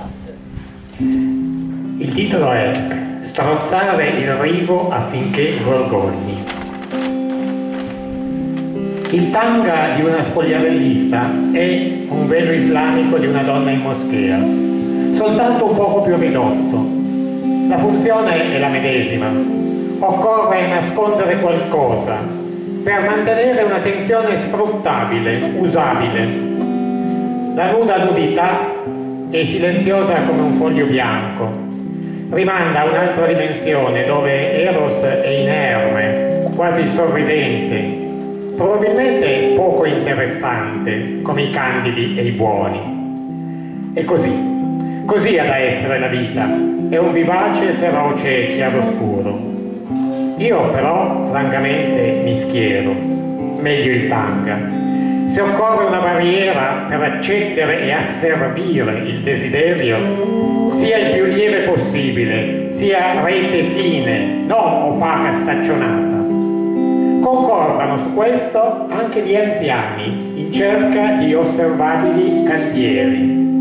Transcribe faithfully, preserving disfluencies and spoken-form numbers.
Il titolo è Strozzare il rivo affinché gorgogli. Il tanga di una spogliarellista è un velo islamico di una donna in moschea, soltanto un poco più ridotto. La funzione è la medesima. Occorre nascondere qualcosa per mantenere una tensione sfruttabile, usabile. La nuda nudità è silenziosa come un foglio bianco. Rimanda a un'altra dimensione dove Eros è inerme, quasi sorridente, probabilmente poco interessante come i candidi e i buoni. E così, così ha da essere la vita, è un vivace, feroce chiaroscuro. Io però, francamente, mi schiero, meglio il tanga. Se occorre una barriera per accendere e asservire il desiderio, sia il più lieve possibile, sia rete fine, non opaca staccionata. Concordano su questo anche gli anziani in cerca di osservabili cantieri.